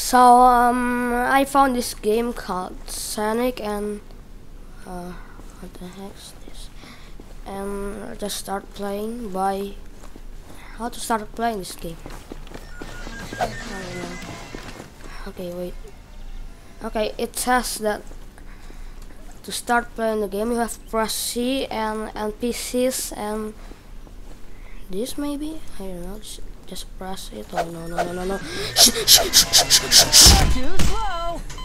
So I found this game called Sanic, and what the heck is this? And I just start playing by how to start playing this game. I don't know. Okay, wait. Okay, it says that to start playing the game you have to press C and NPCs and this maybe? I don't know. Just press it. Oh no. Too slow.